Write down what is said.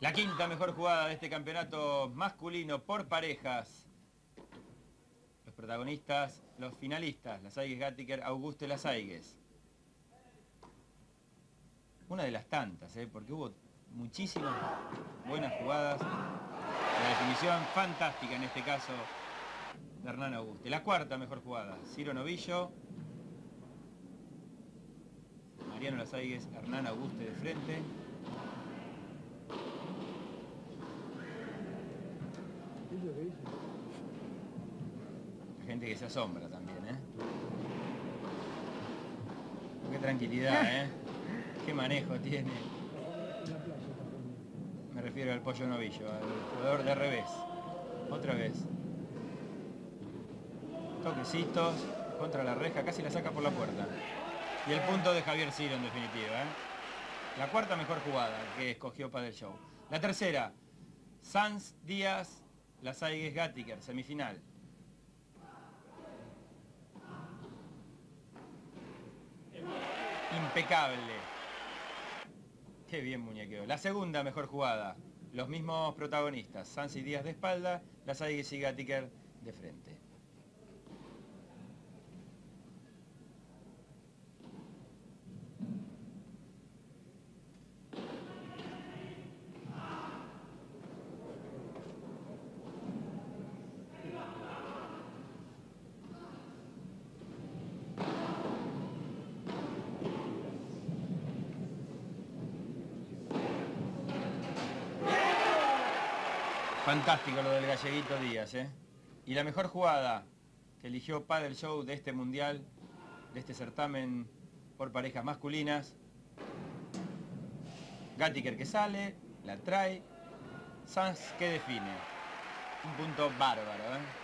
La quinta mejor jugada de este campeonato masculino por parejas. Los protagonistas, los finalistas, Lasaigues Gattiker, Auguste Lasaigues. Una de las tantas, porque hubo muchísimas buenas jugadas. La definición fantástica en este caso de Hernán Auguste. La cuarta mejor jugada, Ciro Novillo, Mariano Lasaigues, Hernán Auguste de frente. La gente que se asombra también, Qué tranquilidad, Qué manejo tiene. Me refiero al Pollo Novillo, al jugador de revés. Otra vez. Toquecitos contra la reja, casi la saca por la puerta. Y el punto de Javier Ciro en definitiva, La cuarta mejor jugada que escogió Padel Show. La tercera, Sanz Díaz, Lasaigues Gattiker, semifinal. Impecable. Qué bien muñequeo. La segunda mejor jugada. Los mismos protagonistas. Sanz y Díaz de espalda, Lasaigues y Gattiker de frente. Fantástico lo del galleguito Díaz, Y la mejor jugada que eligió Padel Show de este mundial, de este certamen por parejas masculinas. Gattiker que sale, la trae, Sanz que define. Un punto bárbaro,